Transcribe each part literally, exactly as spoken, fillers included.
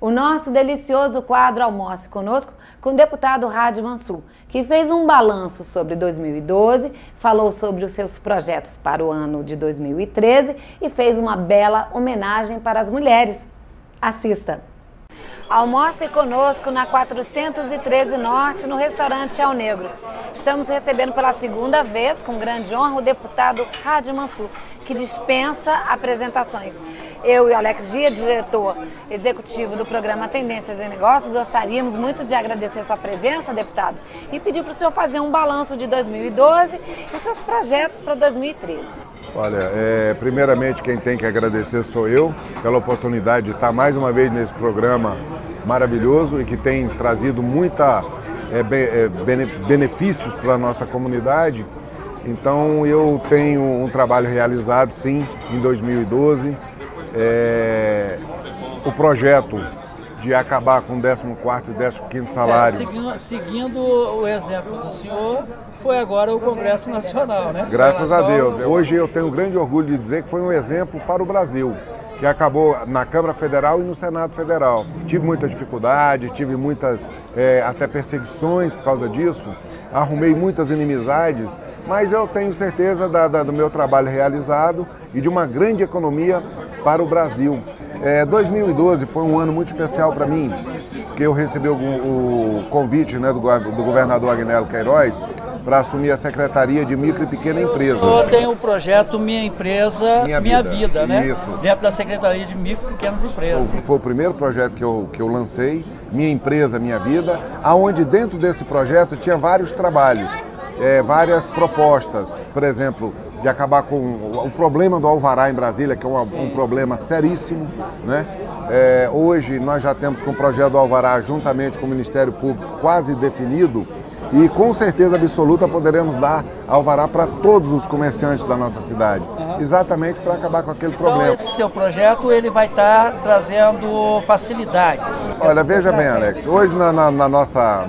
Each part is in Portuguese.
o nosso delicioso quadro Almoce Conosco com o deputado Hady Mansour, que fez um balanço sobre dois mil e doze, falou sobre os seus projetos para o ano de dois mil e treze e fez uma bela homenagem para as mulheres. Assista! Almoce conosco na quatrocentos e treze Norte, no restaurante Al Negro. Estamos recebendo pela segunda vez, com grande honra, o deputado Hady Mansour, que dispensa apresentações. Eu e o Alex Dias, diretor executivo do programa Tendências e Negócios, gostaríamos muito de agradecer sua presença, deputado, e pedir para o senhor fazer um balanço de dois mil e doze e seus projetos para dois mil e treze. Olha, é, primeiramente quem tem que agradecer sou eu, pela oportunidade de estar mais uma vez nesse programa maravilhoso e que tem trazido muita é, bene, benefícios para a nossa comunidade. Então eu tenho um trabalho realizado sim em dois mil e doze, é, o projeto de acabar com o décimo quarto e décimo quinto salário. É, seguindo, seguindo o exemplo do senhor, foi agora o Congresso Nacional, né? Graças a Deus. Hoje eu tenho grande orgulho de dizer que foi um exemplo para o Brasil, que acabou na Câmara Federal e no Senado Federal. Tive muita dificuldade, tive muitas é, até perseguições por causa disso, arrumei muitas inimizades, mas eu tenho certeza da, da, do meu trabalho realizado e de uma grande economia para o Brasil. É, dois mil e doze foi um ano muito especial para mim, porque eu recebi o, o convite né, do, do governador Agnello Queiroz para assumir a Secretaria de Micro e Pequena Empresa. O senhor tem o projeto Minha Empresa, Minha, Minha Vida, vida, né? Isso. Dentro da Secretaria de Micro e Pequenas Empresas. Foi o primeiro projeto que eu, que eu lancei, Minha Empresa, Minha Vida, onde dentro desse projeto tinha vários trabalhos, é, várias propostas, por exemplo, de acabar com o problema do alvará em Brasília, que é um, um problema seríssimo, né? É, hoje nós já temos com o projeto do alvará, juntamente com o Ministério Público, quase definido, e com certeza absoluta poderemos dar alvará para todos os comerciantes da nossa cidade, uhum. exatamente para acabar com aquele problema. Então esse seu projeto ele vai estar trazendo facilidades. Olha, veja bem, Alex, hoje na, na, na nossa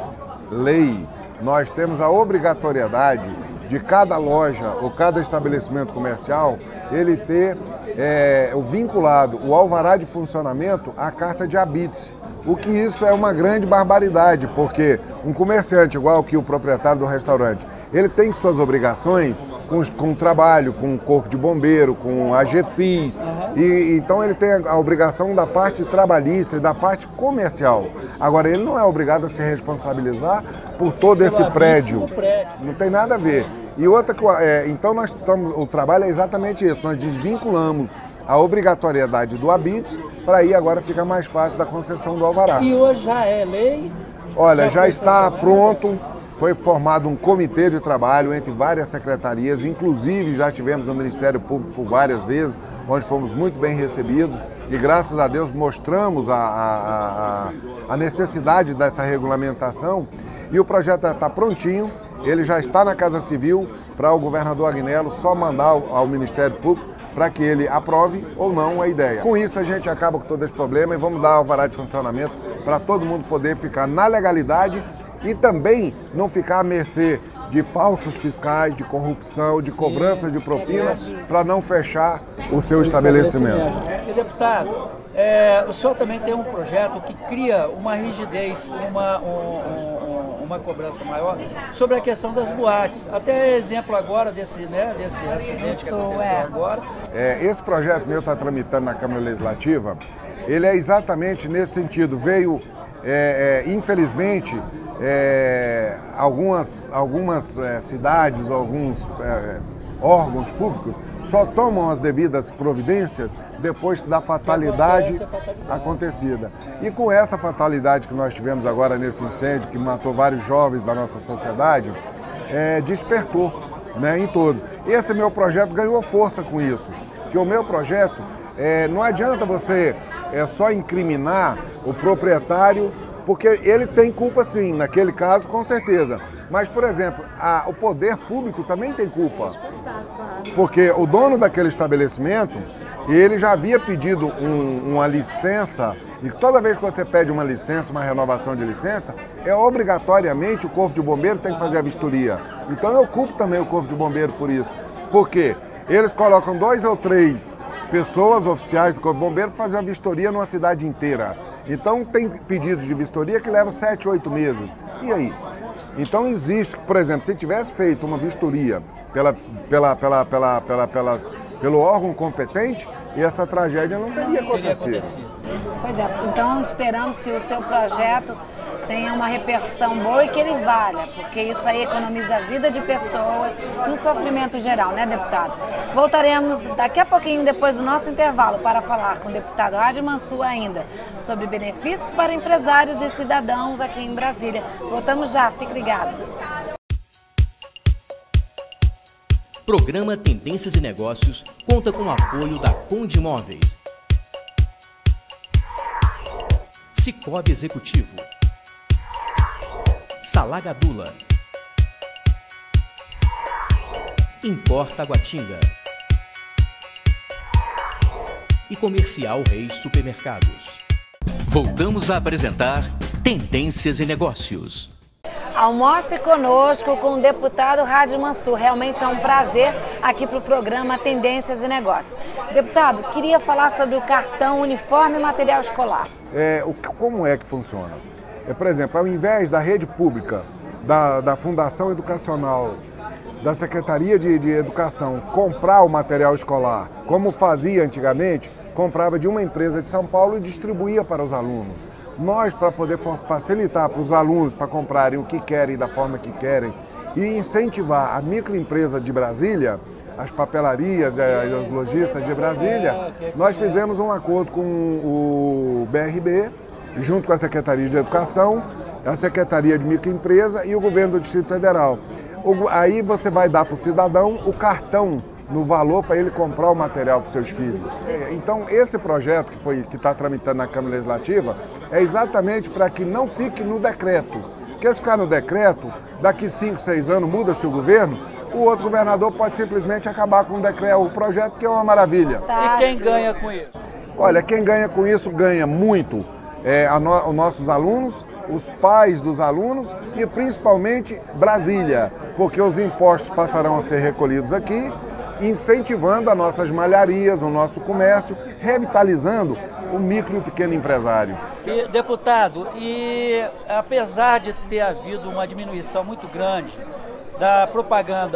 lei nós temos a obrigatoriedade de cada loja ou cada estabelecimento comercial ele ter é, o vinculado o alvará de funcionamento à carta de habites. O que isso é uma grande barbaridade, porque um comerciante, igual que o proprietário do restaurante, ele tem suas obrigações com, com o trabalho, com o corpo de bombeiro, com a GEFIS, uhum. e então ele tem a obrigação da parte trabalhista e da parte comercial. Agora, ele não é obrigado a se responsabilizar por todo esse prédio. Não tem nada a ver. E outra, é, então nós estamos, o trabalho é exatamente isso, nós desvinculamos a obrigatoriedade do habites para aí agora fica mais fácil da concessão do alvará. E hoje já é lei? Olha, já, já está pronto, foi formado um comitê de trabalho entre várias secretarias, inclusive já tivemos no Ministério Público por várias vezes, onde fomos muito bem recebidos e graças a Deus mostramos a, a, a, a necessidade dessa regulamentação e o projeto está prontinho, ele já está na Casa Civil para o governador Agnello só mandar ao, ao Ministério Público para que ele aprove ou não a ideia. Com isso a gente acaba com todo esse problema e vamos dar alvará de funcionamento para todo mundo poder ficar na legalidade e também não ficar à mercê de falsos fiscais, de corrupção, de Sim, cobrança de propina para não fechar o seu estabelecimento. estabelecimento. E, deputado, é, o senhor também tem um projeto que cria uma rigidez, uma, um, um, uma cobrança maior sobre a questão das boates. Até exemplo agora desse, né, desse acidente que aconteceu é. agora. É, esse projeto meu está tramitando na Câmara Legislativa, ele é exatamente nesse sentido. Veio, é, é, infelizmente, é, algumas, algumas é, cidades, alguns é, órgãos públicos só tomam as devidas providências depois da fatalidade acontecida. E com essa fatalidade que nós tivemos agora nesse incêndio, que matou vários jovens da nossa sociedade, é, despertou, né, em todos. Esse meu projeto ganhou força com isso, que o meu projeto, é, não adianta você é, só incriminar o proprietário, porque ele tem culpa sim, naquele caso com certeza. Mas, por exemplo, a, o poder público também tem culpa. Porque o dono daquele estabelecimento, ele já havia pedido um, uma licença, e toda vez que você pede uma licença, uma renovação de licença, é obrigatoriamente o Corpo de Bombeiro tem que fazer a vistoria. Então eu culpo também o Corpo de Bombeiro por isso. Por quê? Eles colocam dois ou três pessoas oficiais do Corpo de Bombeiro para fazer uma vistoria numa cidade inteira. Então tem pedidos de vistoria que levam sete, oito meses. E aí? Então existe, por exemplo, se tivesse feito uma vistoria pela, pela, pela, pela, pela, pelas, pelo órgão competente, essa tragédia não teria acontecido. Pois é, então esperamos que o seu projeto tenha uma repercussão boa e que ele valha, porque isso aí economiza a vida de pessoas e um sofrimento geral, né, deputado? Voltaremos daqui a pouquinho, depois do nosso intervalo, para falar com o deputado Hady Mansour ainda sobre benefícios para empresários e cidadãos aqui em Brasília. Voltamos já, fique ligado. Programa Tendências e Negócios conta com o apoio da Conde Imóveis, Cicobi Executivo, Salagadula, Importa Guatinga e Comercial Reis Supermercados. Voltamos a apresentar Tendências e Negócios. Almoce conosco com o deputado Hady Mansour. Realmente é um prazer aqui para o programa Tendências e Negócios. Deputado, queria falar sobre o cartão uniforme e material escolar. É, o, como é que funciona? É, por exemplo, ao invés da rede pública, da, da Fundação Educacional, da Secretaria de, de Educação comprar o material escolar, como fazia antigamente, comprava de uma empresa de São Paulo e distribuía para os alunos. Nós, para poder facilitar para os alunos para comprarem o que querem da forma que querem e incentivar a microempresa de Brasília, as papelarias, e os lojistas de Brasília, nós fizemos um acordo com o B R B, junto com a Secretaria de Educação, a Secretaria de Microempresa e o Governo do Distrito Federal. Aí você vai dar para o cidadão o cartão no valor para ele comprar o material para os seus filhos. Então, esse projeto que foi que está tramitando na Câmara Legislativa é exatamente para que não fique no decreto. Porque se ficar no decreto, daqui cinco, seis anos muda-se o governo, o outro governador pode simplesmente acabar com o decreto, o projeto, que é uma maravilha. E quem ganha com isso? Olha, quem ganha com isso ganha muito é, a no, os nossos alunos, os pais dos alunos e principalmente Brasília, porque os impostos passarão a ser recolhidos aqui, incentivando as nossas malharias, o nosso comércio, revitalizando o micro e o pequeno empresário. E, deputado, e apesar de ter havido uma diminuição muito grande da propaganda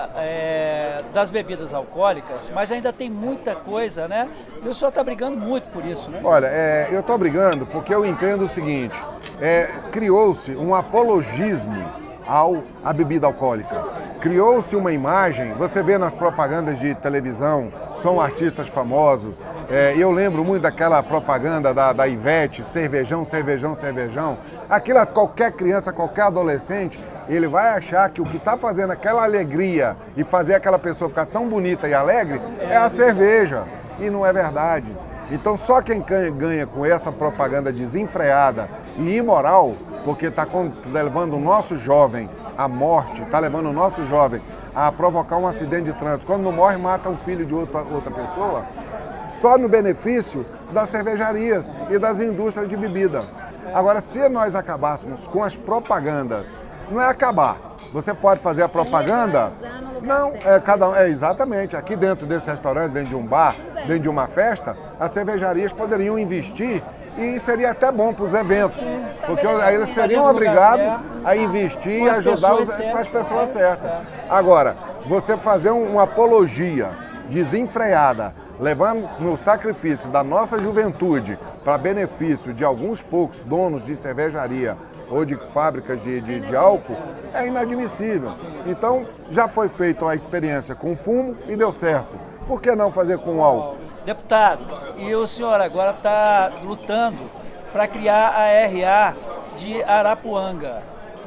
é, das bebidas alcoólicas, mas ainda tem muita coisa, né? E o senhor está brigando muito por isso, né? Olha, é, eu estou brigando porque eu entendo o seguinte, é, criou-se um apologismo ao, à bebida alcoólica. Criou-se uma imagem, você vê nas propagandas de televisão, são artistas famosos, é, eu lembro muito daquela propaganda da, da Ivete, cervejão, cervejão, cervejão. Aquilo, qualquer criança, qualquer adolescente, ele vai achar que o que está fazendo aquela alegria e fazer aquela pessoa ficar tão bonita e alegre é a cerveja. E não é verdade. Então só quem ganha com essa propaganda desenfreada e imoral, porque está levando o nosso jovem à morte, está levando o nosso jovem a provocar um acidente de trânsito. Quando não morre, mata um filho de outra, outra pessoa, só no benefício das cervejarias e das indústrias de bebida. Agora, se nós acabássemos com as propagandas, não é acabar. Você pode fazer a propaganda... Não, é, cada um, é exatamente. Aqui dentro desse restaurante, dentro de um bar, dentro de uma festa, as cervejarias poderiam investir e seria até bom para os eventos, porque aí eles seriam obrigados a investir e ajudar os, com as pessoas certas. Agora, você fazer uma apologia desenfreada, levando no sacrifício da nossa juventude para benefício de alguns poucos donos de cervejaria ou de fábricas de, de, de álcool, é inadmissível. Então, já foi feita a experiência com fumo e deu certo. Por que não fazer com álcool? Deputado, e o senhor agora está lutando para criar a R A de Arapuanga.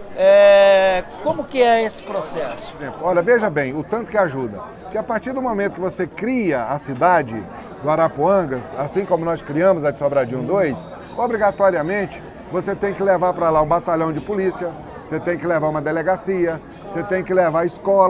É, como que é esse processo? Olha, veja bem, o tanto que ajuda. Porque a partir do momento que você cria a cidade do Arapuangas, assim como nós criamos a de Sobradinho dois, obrigatoriamente você tem que levar para lá um batalhão de polícia, você tem que levar uma delegacia, você tem que levar a escola,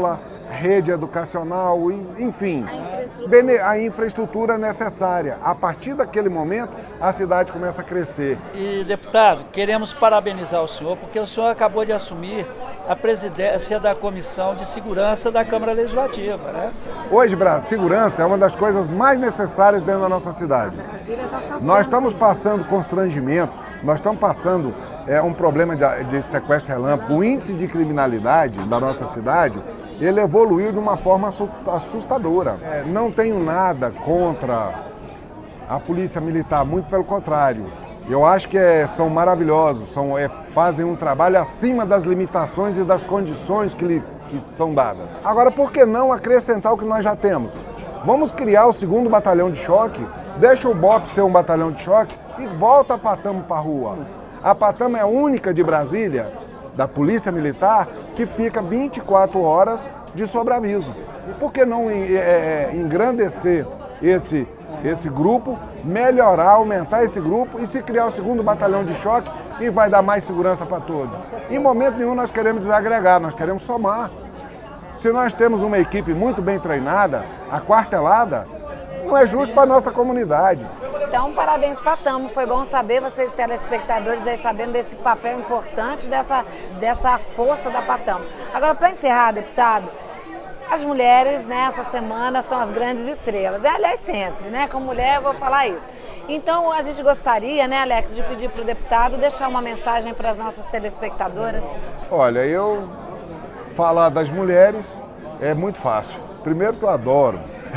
rede educacional, enfim, a infraestrutura. a infraestrutura necessária. A partir daquele momento, a cidade começa a crescer. E, deputado, queremos parabenizar o senhor, porque o senhor acabou de assumir a presidência da Comissão de Segurança da Câmara Legislativa, né? Hoje, Brasil, segurança é uma das coisas mais necessárias dentro da nossa cidade. Nós estamos passando constrangimentos, nós estamos passando é, um problema de, de sequestro relâmpago. O índice de criminalidade da nossa cidade, ele evoluiu de uma forma assustadora. É, não tenho nada contra a Polícia Militar, muito pelo contrário. Eu acho que é, são maravilhosos, são, é, fazem um trabalho acima das limitações e das condições que, lhe, que são dadas. Agora, por que não acrescentar o que nós já temos? Vamos criar o segundo batalhão de choque, deixa o B O P ser um batalhão de choque e volta a Patamo para a rua. A Patamo é a única de Brasília, da Polícia Militar, que fica vinte e quatro horas de sobreaviso. E por que não é, é, engrandecer esse, esse grupo, melhorar, aumentar esse grupo e se criar o segundo batalhão de choque e vai dar mais segurança para todos? Em momento nenhum nós queremos desagregar, nós queremos somar. Se nós temos uma equipe muito bem treinada, aquartelada, não é justo para a nossa comunidade. Então, parabéns para a Patamo. Foi bom saber, vocês telespectadores aí sabendo desse papel importante, dessa, dessa força da Patamo. Agora, para encerrar, deputado, as mulheres nessa semana são as grandes estrelas. É, aliás, sempre, né? Como mulher, eu vou falar isso. Então, a gente gostaria, né, Alex, de pedir para o deputado deixar uma mensagem para as nossas telespectadoras. Olha, eu falar das mulheres é muito fácil. Primeiro, que eu adoro.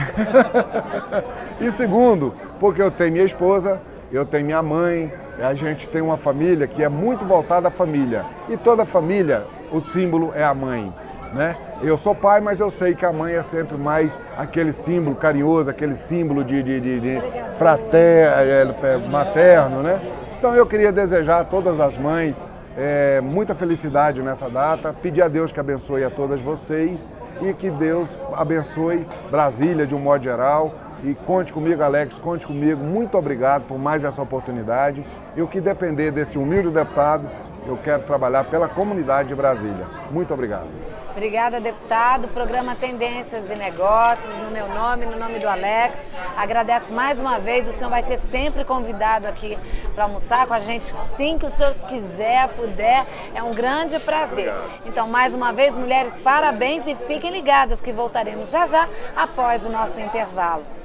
E segundo, porque eu tenho minha esposa, eu tenho minha mãe, a gente tem uma família que é muito voltada à família. E toda família, o símbolo é a mãe, né? Eu sou pai, mas eu sei que a mãe é sempre mais aquele símbolo carinhoso, aquele símbolo de, de, de, de fraterno, materno, né? Então eu queria desejar a todas as mães é, muita felicidade nessa data, pedir a Deus que abençoe a todas vocês e que Deus abençoe Brasília de um modo geral. E conte comigo, Alex, conte comigo. Muito obrigado por mais essa oportunidade. E o que depender desse humilde deputado, eu quero trabalhar pela comunidade de Brasília. Muito obrigado. Obrigada, deputado. Programa Tendências e Negócios, no meu nome, no nome do Alex. Agradeço mais uma vez. O senhor vai ser sempre convidado aqui para almoçar com a gente, sim, que o senhor quiser, puder. É um grande prazer. Obrigado. Então, mais uma vez, mulheres, parabéns e fiquem ligadas que voltaremos já já após o nosso intervalo.